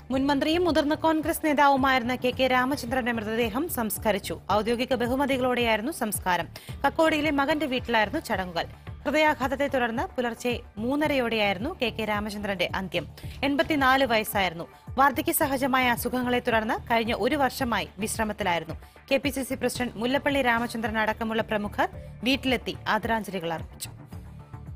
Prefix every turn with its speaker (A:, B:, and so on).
A: മുൻമന്ത്രിയും മുതിർന്ന കോൺഗ്രസ് നേതാവുമായിരുന്ന കെ രാമചന്ദ്രന്റെ മൃതദേഹം സംസ്കരിച്ചു. ഔദ്യോഗിക ബഹുമതികളോടെയായിരുന്നു സംസ്കാരം. കക്കോടിയിലെ മകന്റെ വീട്ടിലായിരുന്നു ചടങ്ങുകൾ. ഹൃദയാഘാതത്തെ തുടർന്ന് പുലർച്ചെ 3:30യോടെയായിരുന്നു കെ രാമചന്ദ്രന്റെ അന്ത്യം. 84 വയസ്സായിരുന്നു. വാർദ്ധക്യ സഹജമായ അസുഖങ്ങളെ തുടർന്ന് കഴിഞ്ഞ 1 വർഷമായി വിശ്രമത്തിലായിരുന്നു. KPCC പ്രസിഡന്റ് മുല്ലപ്പള്ളി രാമചന്ദ്രൻ അടക്കമുള്ള പ്രമുഖർ വീട്ടിലെത്തി ആദരാഞ്ജലികൾ അർപ്പിച്ചു.